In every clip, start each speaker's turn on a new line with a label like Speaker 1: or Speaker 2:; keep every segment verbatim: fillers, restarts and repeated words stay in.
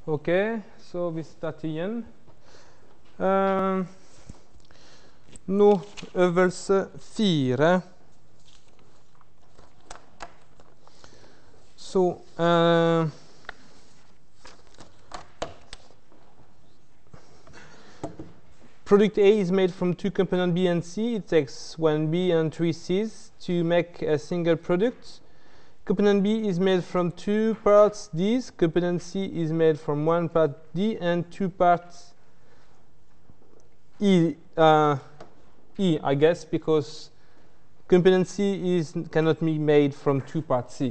Speaker 1: Okay, so we start again. Uh, nå øvelse fire. Så uh, product A is made from two components B and C. It takes one B and three C's to make a single product. Component B is made from two parts D's. Component C is made from one part D and two parts E. Uh, E, I guess, because component C is cannot be made from two parts C.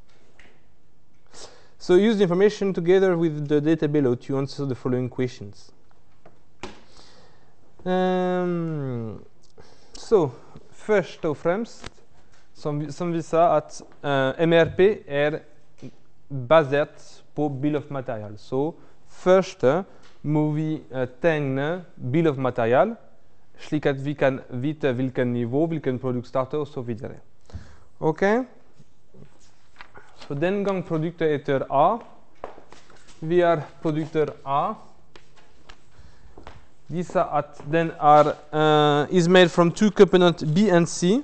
Speaker 1: So use the information together with the data below to answer the following questions. Um, so, først og fremst, som, som vi sa, at uh, M R P er basert på bill of material. Så først må vi uh, tegne bill of material, slik at vi kan vite hvilken nivå, hvilken produkt starter, og så videre. Ok? Så den gang produktet heter A, vi har produkter A. Disse at den er uh, is made from two components B and C.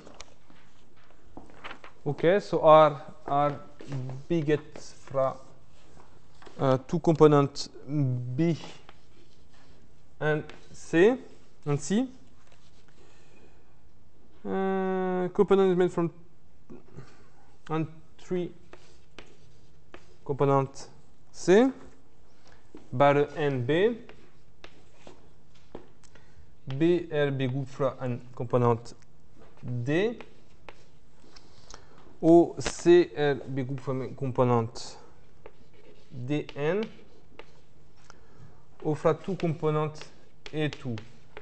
Speaker 1: Ok, så er, er bygget fra uh, to components B and C. And C. Uh, component is made from and three components C. Bare en B. B er bygget fra en komponent D. Og C er bygget fra en komponent Dn. Og fra to komponenter E to.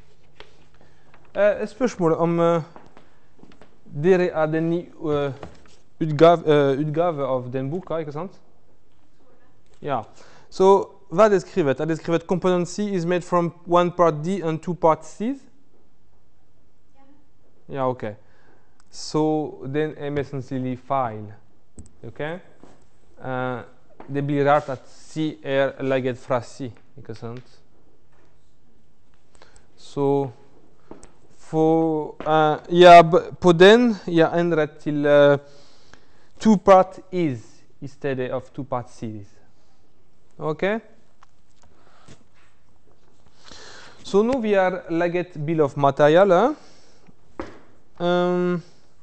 Speaker 1: Uh, spørsmålet om uh, dere er den nye uh, utgave, uh, utgave av den boka, ikke sant? Ja. Så hva er det skrevet? Er det skrevet component C is made from one part D and two parts C? Ja. Ja, ok. Så den er mest sannsynlig feil. Ok? Uh, det blir rart at C er laget fra C, ikke sant? Så for, uh, ja, på den jeg endret til uh, two part is i stedet of two part C's. Ok? Så nå vi har laget bill of material. Um,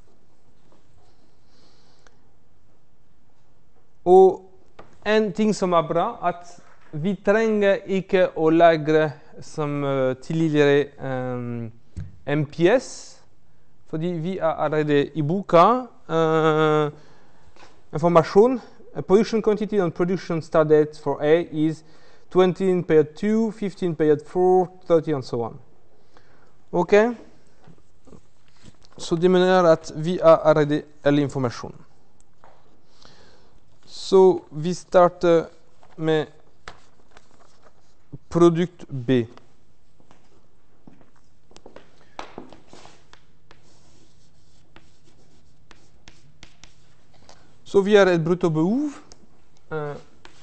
Speaker 1: og en ting som er bra, at vi trenger ikke å lagre som uh, tidligere um, M P S, fordi vi er allerede i boka uh, informasjon. A production quantity and production start date for A is twenty in period two, fifteen period four, thirty and so on. Ok? Så det mener at vi er allerede alle informasjon. Så vi starter med produkt B. Så vi har et bruttobehov. Uh,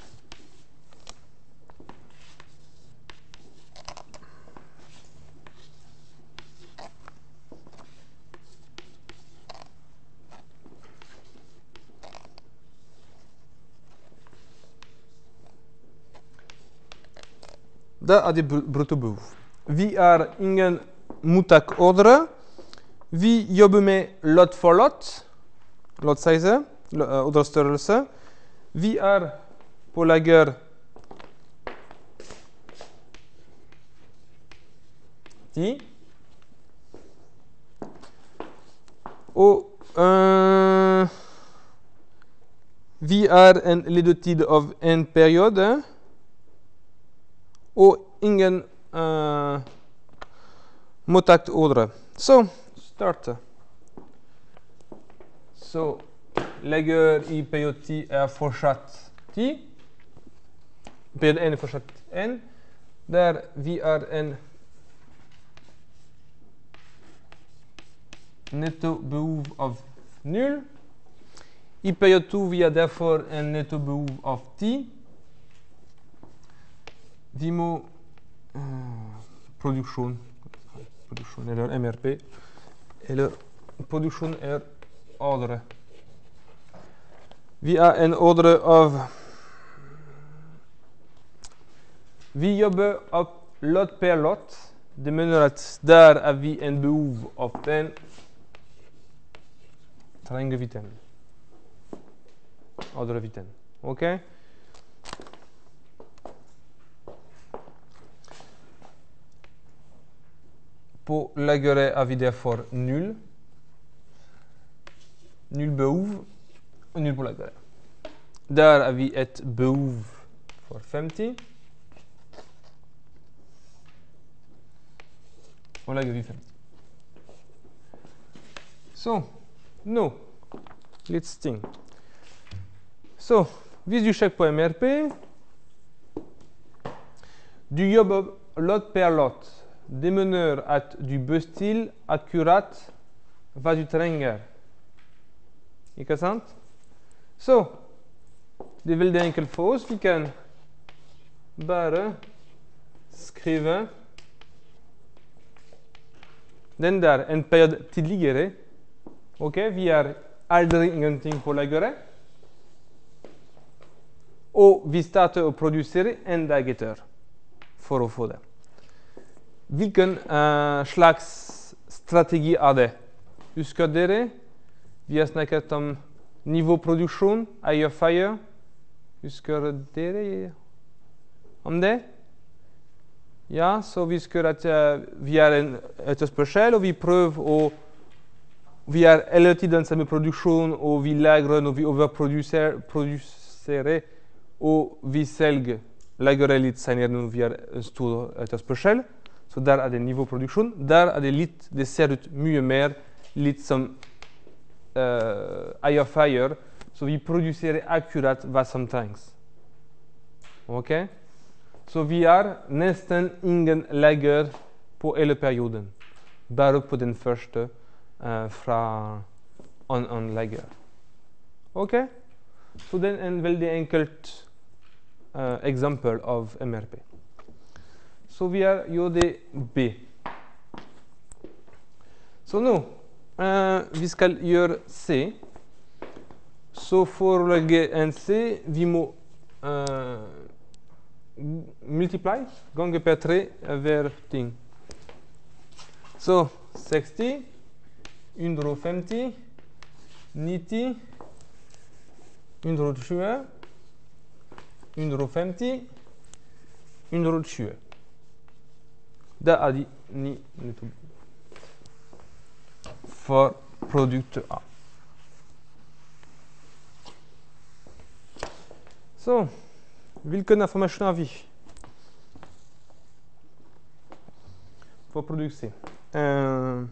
Speaker 1: Det er det bruttobehov. Vi har ingen mottakordre. Vi jobber med lot for lot. Lot size. Ordrestørrelse. Vi er på lager ti. Og uh, vi er en ledetid av en periode. Og ingen uh, mottaktordre. Så start. Så lager i periode ti er fortsatt ti. Periode en er fortsatt en. Der vi er en nettobehov av null. I periode to vi er derfor en nettobehov av ti. Vimo uh, production, production er M R P, eller production er ordre. Vi har en ordre av Vi jobber op lot per lot. Det mener at der har vi en behov av den trenger vi den. Ordre vi den. Ok? På lageret har vi derfor null. Null behov og null på lageret. Der har vi et behov for femti. Og lager vi femti. Så, nå, litt ting. Så, hvis du sjekker på M R P, du jobber lot per lot. Det mener at du bestiller akkurat hva du trenger. Ikke sant? Så, det er veldig enkelt for oss. Vi kan bare skrive den der en periode tidligere. Ok, vi har aldri ingenting på lageret. Og vi starter å produsere en dag etter for å få det. Hvilken uh, slags strategi er det? Husker dere? Vi har snakket om nivåproduksjon, air fire. Husker dere om det? Ja, så vi husker at uh, vi har en etterspørsel, og vi prøver å Vi har hele tiden samme produksjon, og vi lagrer når vi overproduserer, produserer, og vi selger lagrer litt senere når vi har en stor etterspørsel. Så der er det nivåproduksjon. Der er det litt, det ser ut mye mer litt som uh, air fire, så vi produserer akkurat hva som trengs. Ok? Så vi har nesten ingen lager på hele perioden, bare på den første uh, fra on-on lager. Ok? Så det er en veldig enkelt uh, eksempel av M R P. Så vi har gjort det B. Så nå, uh, vi skal gjøre C. Så for å lage en C, vi må uh, multiply, ganger per tre hver ting. Så seksti, hundre og femti, nitti, hundre og tjue, hundre og femti, hundre og tjue. Det er de ni metoder for produktet A. Så, hvilken informasjon har vi for produkt C? Uh,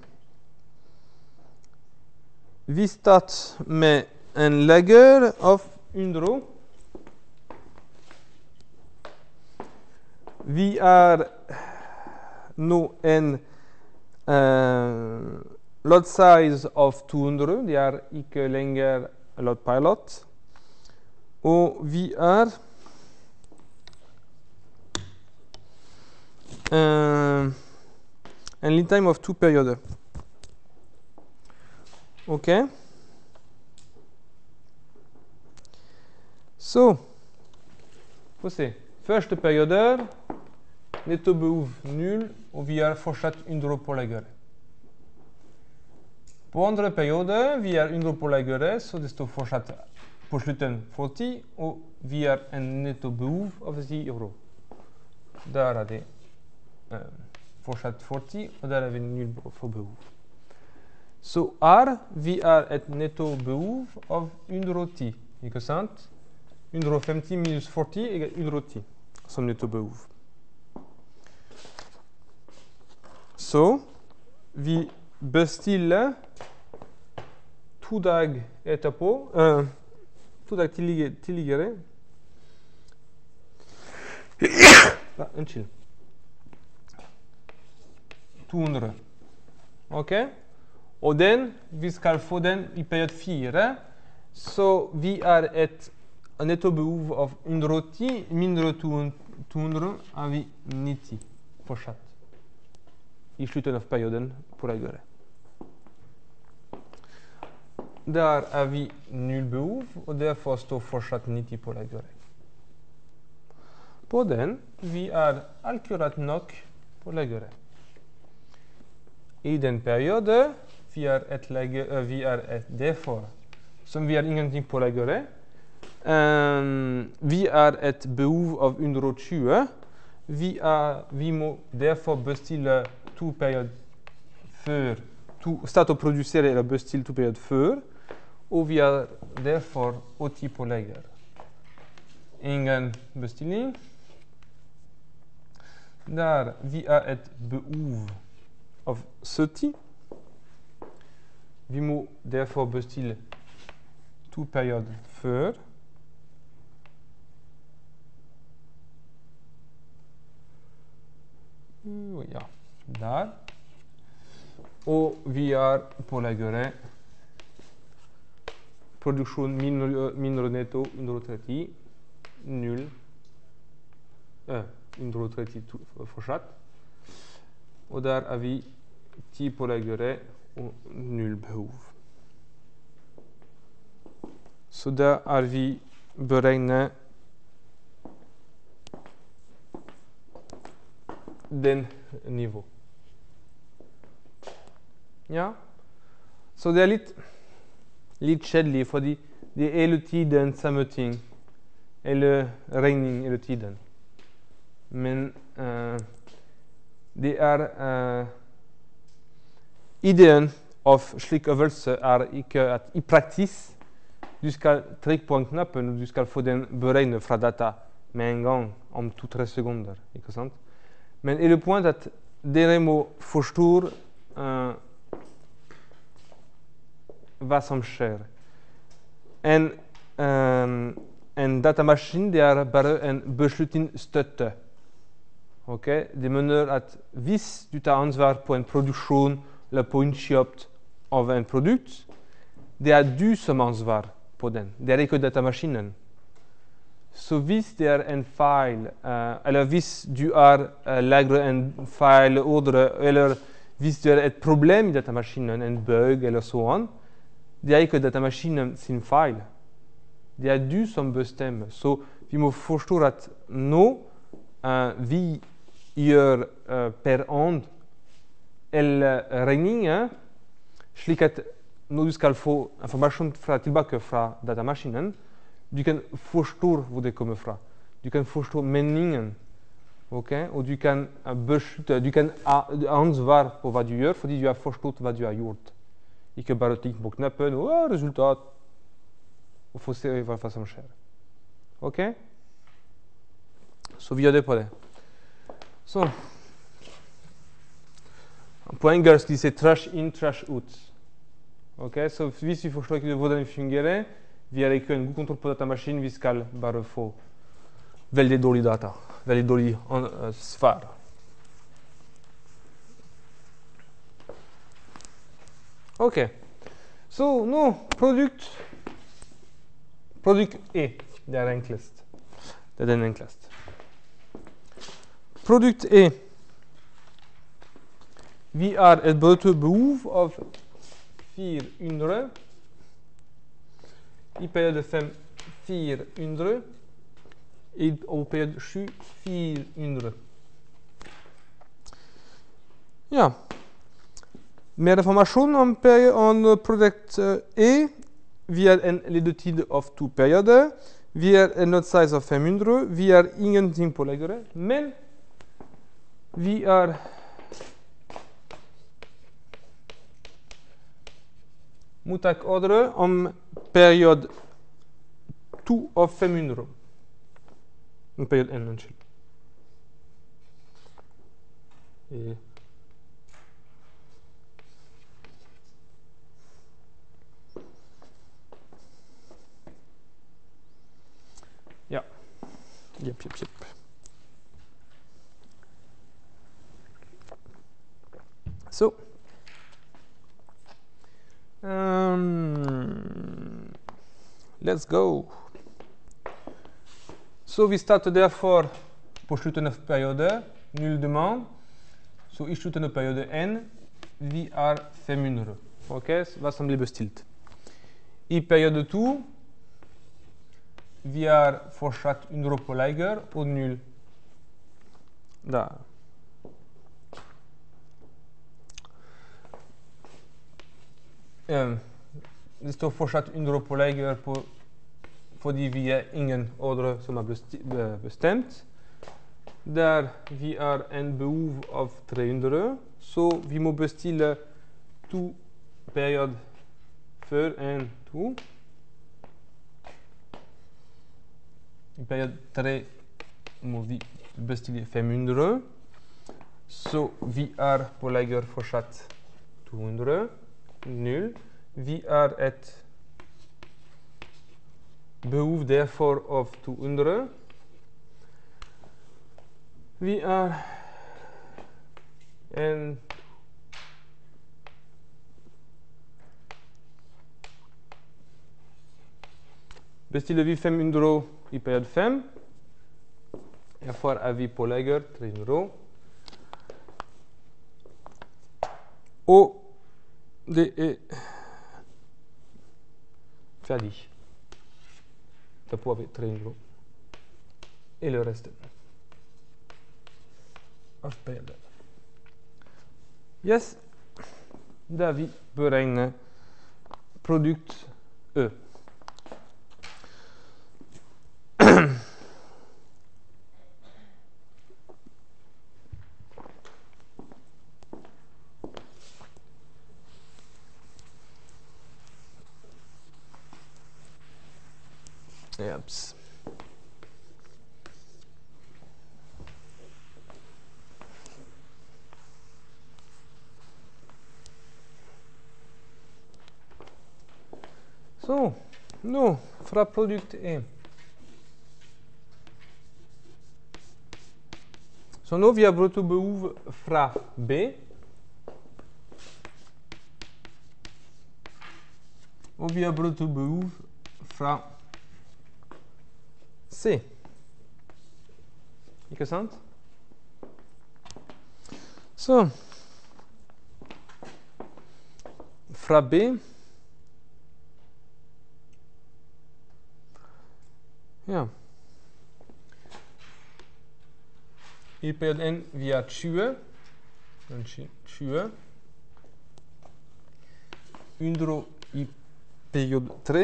Speaker 1: vi starter med en lager av hundre. Vi er nå en uh, lot size of to hundred. Det er ikke lenger lot per lot. Og vi er uh, en lead time of two perioder. Ok. Så, få se. Første perioder, netto behov null, og vi har fortsatt hundre på lageret. På andre periode, vi har hundre på lageret, så det står fortsatt på slutten førti, og vi har en netto behov av ti euro. Der er det uh, fortsatt førti, og der er vi null for behov. Så her, vi har et netto behov av hundre og ti, ikke sant? hundre og femti minus førti er hundre og ti, som netto behov. Så, vi bestiller to dager etterpå, uh, to dager tidligere, tidligere. ah, unnskyld. to hundre. Ok? Og den, vi skal få den i periode fire, så vi har et netto behov av hundre og ti mindre to tundre har vi nittio fortsatt i slutet av perioden på laggeret. Der har vi null behov, og derfor står fortsatt nittio på laggeret. På den vi er akkurat nok på laggeret. I den periode vi er et lager, vi er et derfor, som vi har ingenting på laggeret. Um, vi er et behov av hundre og tjue. Vi, er, vi må derfor bestille to perioder før, to, starte å produsere eller bestille to perioder før, og vi er derfor åtti på lager. Ingen bestilling. Der vi er et behov av sytti. Vi må derfor bestille to perioder før. Ja, der. Og vi er på laggeret. Produksjon mindre, mindre netto hundre og tretti. null. Eh, hundre og tretti fortsatt. Og der er vi ti på laggeret og null behov. Så der er vi beregnet den nivå. Ja, så det er litt, litt kjedelig, fordi det er hele tiden samme ting, eller regning hele tiden. Men uh, det er uh, ideen av slik øvelse er ikke at i praksis du skal trykke på en knappen og du skal få den beregnet fra data med en gang om to-tre sekunder, ikke sant? Men er det point at dere må forstå uh, hva som skjer. En, um, en datamaskin det er bare en beslutningsstøtte. Okay? Det mener at hvis du tar ansvar på en produksjon eller på innkjøp av en produkt, det er du som har ansvar på den. Det er ikke datamaskinen. Så hvis det er en feil, uh, eller hvis du har uh, lagret en feil ordre, eller hvis det er et problem i datamaskinen, en bug eller sånn, det er ikke datamaskinen sin feil. Det er du som bestemmer. Så vi må forstå at nå uh, vi gjør uh, per hånd eller regninger, slik at når du skal få informasjon fra, tilbake fra datamaskinen, du kan forstå hvor det kommer fra. Du kan forstå meningen, okay? Og du kan beslutte, du kan ha ansvar på hva du gjør, fordi du har forstått hva du har gjort. Ikke bare klikke på knappen og oh, resultat, og få se hva som skjer. Ok? Så vi gjør det på det. Så på engelsk de sier trash in, trash out. Ok? Så hvis vi forstår ikke hvordan det fungerer, vi har ikke en god kontroll på datamaskinen, vi skal bare få veldig dårlig data, veldig dårlig uh, svar. Ok, så nå produkt, produkt E, det er enklest, det er den enklest. Produkt E, vi har et behov av fire hundre, i periode fem fire hundre, i periode sju fire hundre. Ja. Mer informasjon om, om produkt E. Vi har en ledetid av to perioder. Vi har en lot size av fem hundre. Vi har ingenting på lageret, men vi har mottakordre om periode to av fem hundre. En periode en, unnskyld. E. Ja. Jepp, jepp, jepp. Så. Um, let's go. Så vi starter derfor på slutten av perioden, nullement. Så i slutten av periode en, vi har femhundre. Ok, hva som blir bestilt. I periode to, vi har fortsatt hundre på lager og null der. Um, det står fortsatt hundre på lager på, fordi vi har ingen ordre som er bestemt. Der vi har en behov av tre hundre, så vi må bestille to perioder før en, to. I periode tre må vi bestille fem hundre, så vi har på lager fortsatt to hundre, null. Vi har et behov derfor av to hundre. Vi har en bestiller vi fem hundre i periode fem. Derfor har vi på lager tre hundre. Og det er ferdig. Derfor har vi tre hundre. Eller resten. Yes, da vi beregner produkt E. Yaps. Så, nå fra produkt E. Så nå vi har bruttobehov fra B. Og vi har bruttobehov fra C. Ikke sant? Så fra B ja. I periode en vi har tjue. tjue. hundre i periode tre.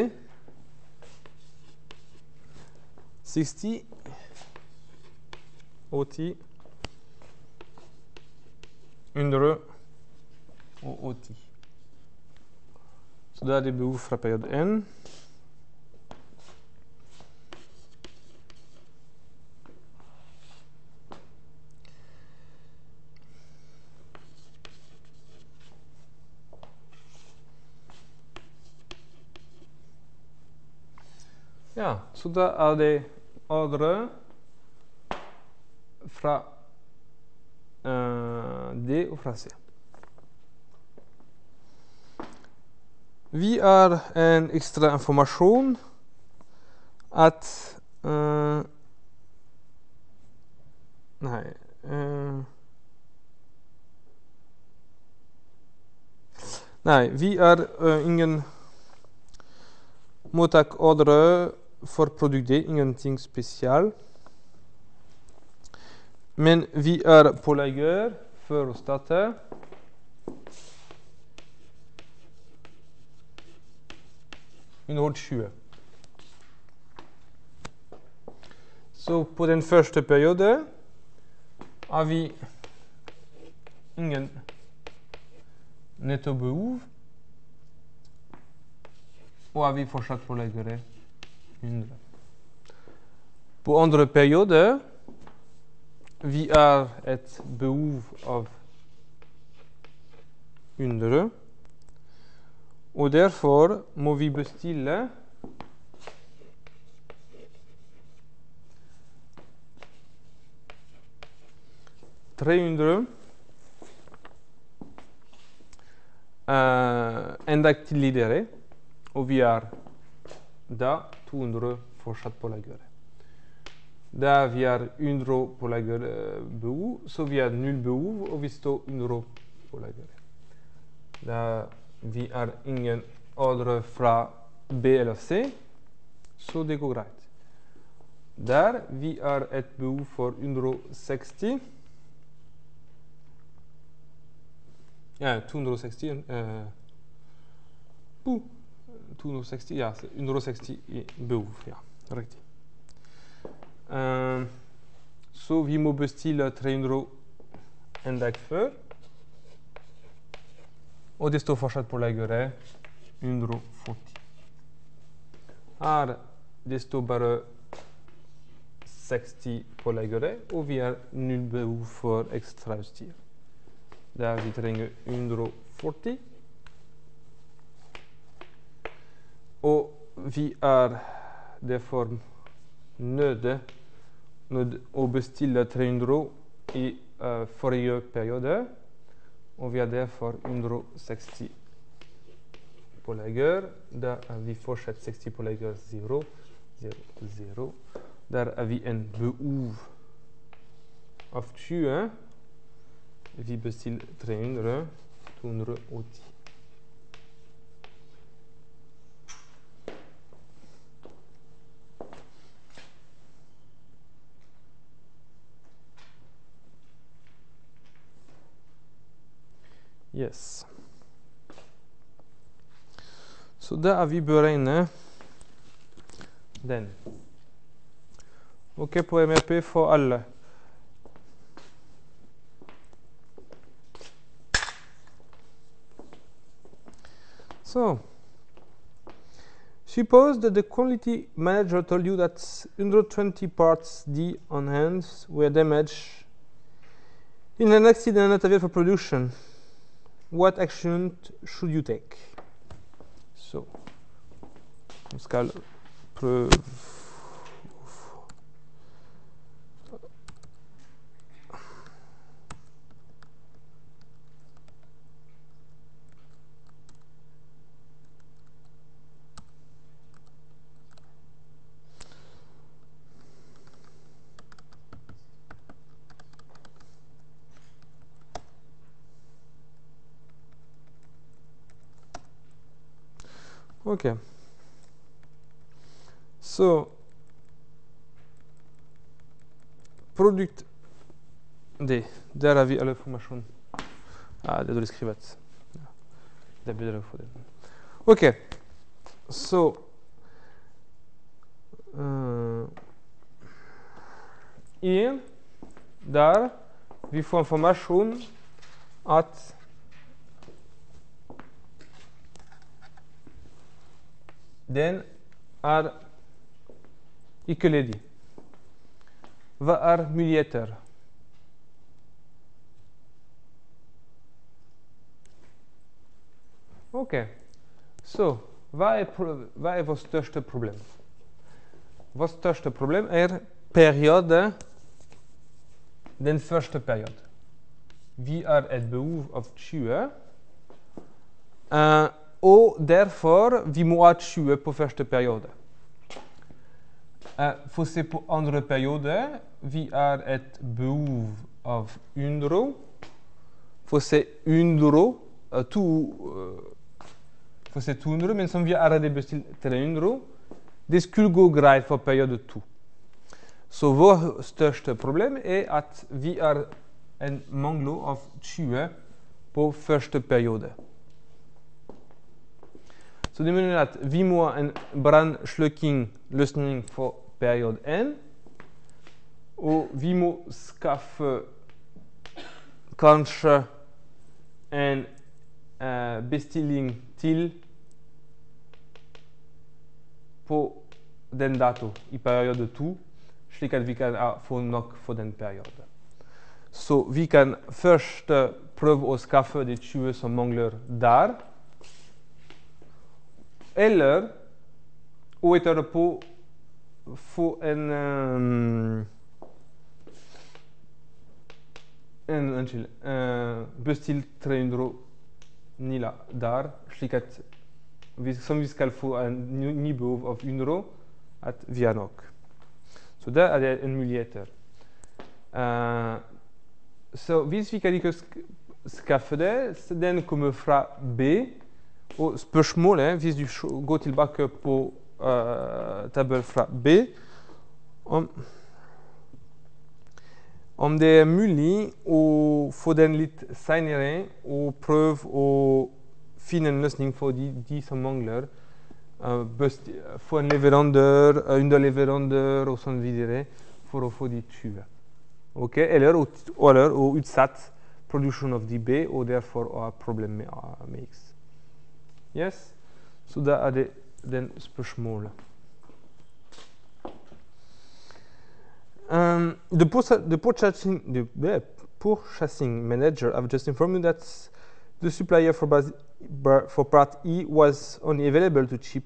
Speaker 1: seksti. åtti. hundre og åtti. Så da er det behov fra periode en. Ja, så da er det ordre fra uh, D og fra C. Vi har en ekstra informasjon at uh, nei uh, nei, vi har uh, ingen mottakordre for produkt D, ingenting spesial. Men vi er på lager for å starte. hundre og tjue. Så på den første periode har vi ingen nettobehov. Og har vi fortsatt på lager hundre. På andre periode vi har et behov av hundre. Og derfor må vi bestille tre hundre uh, en dag tidligere. Og vi har da to hundre fortsatt på lager. Daar vi har undro på lagre behov, så vi har null behov, og vi står undro på lagre. Der vi har ingen ordre fra B eller C, så det går greit. Der vi har et behov for hundre og seksti. Ja, to hundre og seksti. Uh, to hundre og seksti, ja, hundre og seksti behov, ja, riktig. Uh, så vi må bestille tre hundre en dag før. Og det står fortsatt på lageret hundre og førti. Her det står bare seksti på lageret, og vi har null behov for ekstra utstyr. Der vi trenger hundre og førti. Og vi er derfor nødt til å bestille tre hundre i uh, forrige periode. Og vi har derfor hundre og seksti på lager. Der er vi fortsatt seksti på lager, zero, zero, zero. Der er vi en behov av tjue. Vi bestiller tre hundre, to hundre og ti. Yes. Så da har vi beregnet den. Ok, på M R P for alle. So, suppose that the quality manager told you that one hundred twenty parts D on hands were damaged in an accident not available for production. What action should you take? So, on skal prøve. Okay. So, product D. Daar har vi alle information. Ah, désolé, skrivet. Det er bedre for det. Ok. Så, uh, hier, der, vi får information at den er ikke ledig. Hva er muligheter? Ok, så hva er, hva er vårt største problem? Vårt største problem er periode, den første periode. Vi har et behov av tjue, uh, og derfor vi må ha tjue på første periode. Uh, for å se på andre periode, vi har et behov av hundre. For å se hundre, uh, to, uh, for å se to hundre, men som vi har allerede bestilt tre hundre, det skulle gå greit for periode to. Så vårt største problem er at vi har en mangel av tjue på første periode. Så det mener at vi må ha en brannslukking-løsning for periode en, og vi må skaffe kanskje en uh, bestilling til på den dato i periode to, slik at vi kan uh, få nok for den periode. Så vi kan først uh, prøve å skaffe de tjue som mangler der, eller og etterpå få en um, en unnskyld uh, bestilt tre hundre nila der, slik at vi, som vi skal få en ny behov av hundre, at vi har nok. So daar is een muligheter. Uh, so, wie vi kan ik skaffe det, den kommer fra B. Og spørsmålet, hvis du går tilbake på uh, tabell fra B, om, om det er mulig å få den litt senere og prøve å finne en løsning for de, de som mangler. Uh, best, få en leverandør, uh, underleverandør og sånn videre for å få de tjue. Okay? Eller, eller å utsette produksjon av de B og derfor ha problem med, uh, med X. Yes? Så da er det den spørsmålet. Um, the, the, purchasing, the, the purchasing manager have just informed me that the supplier for, for part E was only available to ship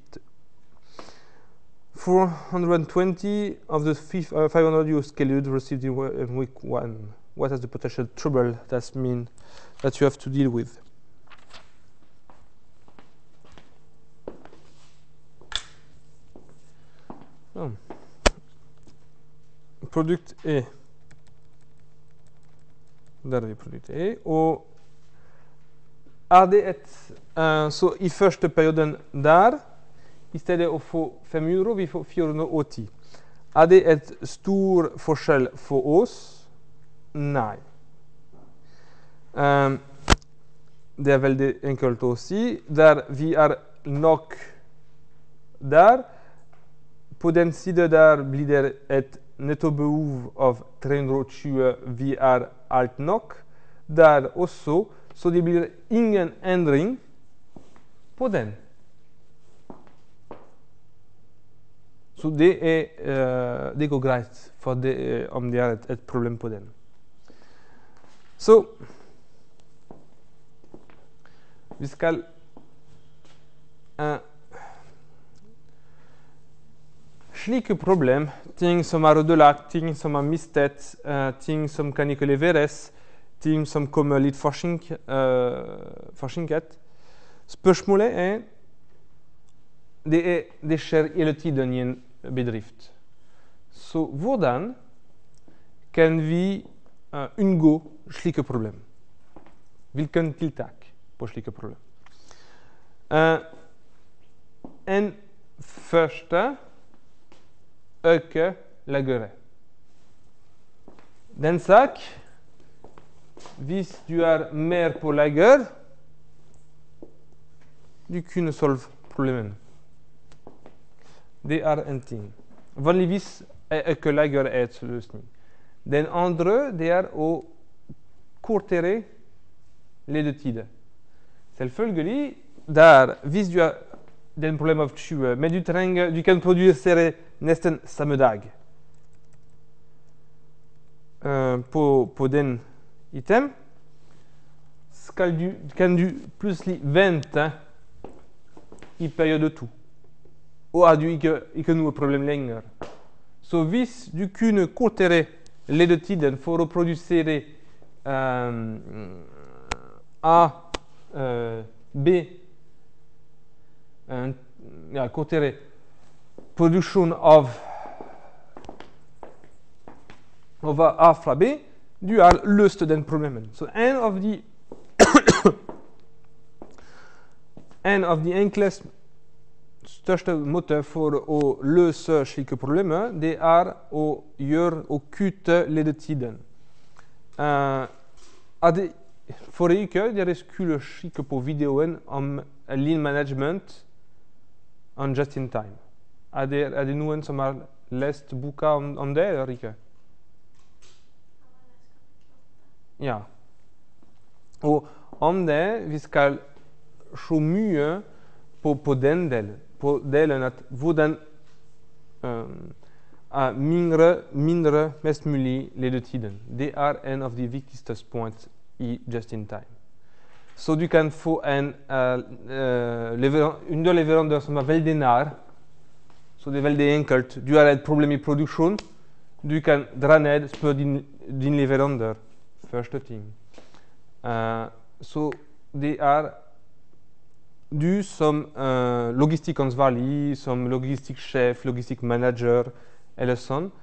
Speaker 1: four hundred twenty of the five hundred you scheduled received in week one. What is the potential trouble that mean that you have to deal with? Oh. Product E. Daar heb je product E. Og er det et uh, Så i første perioden der, i stedet å få fem hundre, vi får fire hundre åtti. Er det et stor forskjell for oss? Nei. Um, det er veldig enkelt å si. Der vi er nok der, på den siden der blir det et nettobehov av tre hundre tjue, vi er alt nok. Der også, så det blir ingen endring på den. Så det, er, uh, det går greit for det, uh, om det er et, et problem på den. Så vi skal uh, slike problem, ting som er ødelagt, ting som er mistet, uh, ting som kan ikke leveres, ting som kommer litt forsink, uh, forsinket. Spørsmålet er det, er det skjer hele tiden i en bedrift. Så hvordan kan vi uh, unngå slike problem? Hvilken tiltak på slike problem? Uh, en første øke lageret. Den sak, hvis du er mer på lager, du kunne solve problemene. Det er en ting. Vanligvis er øke lager et løsning. Den andre, det er å kortere ledetid. Selvfølgelig, der, hvis du har den problem av tjue, men du trenger, du kan produsere nesten samme dag uh, på, på den item, skal du, kan du plutselig vente i periode to. Og har du ikke, ikke noe problem lenger. Så hvis du kunne kortere ledetiden for å produsere um, A, uh, B, uh, ja, kortere produksjon av, av A fra B, du har løst den problemen. Så en av de en av de enkleste største måter for å løse slike problemer, det er å gjøre og kutte ledetiden. Uh, det, forrige uke dere skulle kikke på videoen om lean management on just in time. Er det, er det noen som har lest boka om, om det, eller ikke? Ja. Og om det, vi skal se mye på, på den delen. På delen at hvordan um, er mindre, mindre, mest mulig ledetiden. Det er en av de viktigste pointene i just in time. Så du kan få en uh, uh, underleverandør som er veldig nær. Så det er veldig enkelt. Du har et problem i produksjon. Du kan dra ned, spørre din, din leverandør. Første ting. Uh, så det er du som uh, logistikkansvarlig, som logistikksjef, logistikkmanager eller sånn,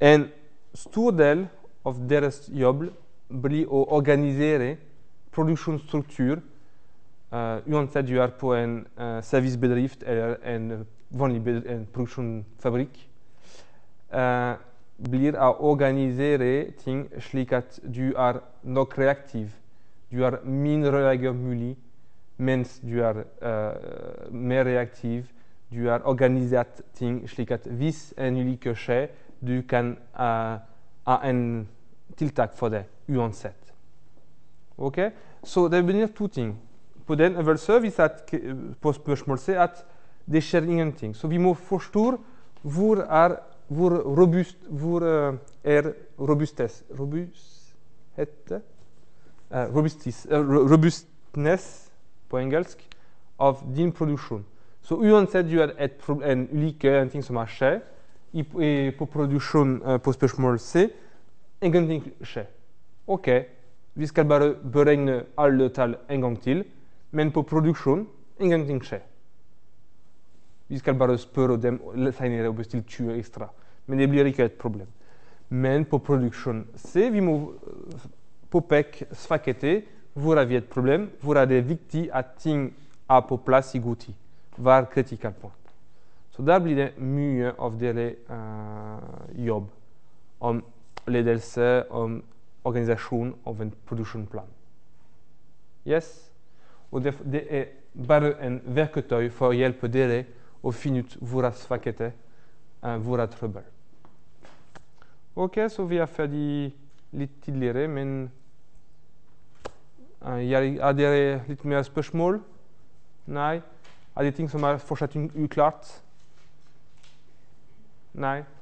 Speaker 1: En stor del av deres jobb blir å organisere produksjonsstruktur, uh, uansett du er på en uh, servicebedrift eller en vanlig en produksjonsfabrikk, uh, blir å organisere ting slik at du er nok reaktiv. Du er mindre reager mulig, mens du er uh, mer reaktiv. Du har organisert ting slik at hvis en ulykke skjer, du kan uh, ha en tiltak for det, uansett. Ok? Så det blir to ting. På den øvelsen vi satt på spørsmål C at det skjer ingenting. Så vi må forstå hvor er hvor robust hvor uh, er robustes robusthet uh, robustis, uh, robustness på engelsk av din produksjon. Så uansett du har et en ulykke, en ting som har skjedd i, i, på produksjon uh, på spørsmål C, ingenting skjer. Ok, vi skal bare beregne alle tall en gang til, men på produksjon ingenting skjer. Vi skal bare spørre dem senere og bestille tjue ekstra. Men det blir ikke et problem. Men på produksjon C, vi må påpeke svakheter. Hvor er vi et problem? Hvor er det viktig at ting er på plass i god tid? Hva er critical point? Så der blir det mye av deres uh, jobb om ledelse, om organisasjon av en produksjonsplan. Yes? Og det, det er bare en verktøy for å hjelpe dere å finne ut hvor er svakheter, uh, hvor er trøbbel. Ok, så vi er ferdig litt tidligere, men uh, er dere litt mer spørsmål? Nei? Er det ting som er fortsatt uklart? Nei?